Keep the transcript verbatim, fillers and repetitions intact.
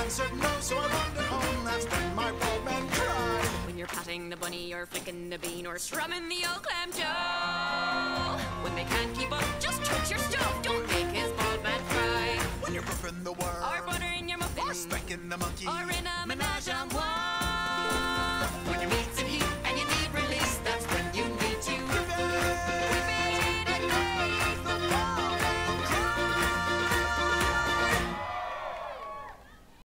answered no, so I wandered home. That's when my bald man cried. When you're patting the bunny or flicking the bean or strumming the old clam Joe. When they can't keep up, just touch your stove. Don't make his bald man cry. When you're buffing the worm, or buttering your muffin, or spanking the monkey, or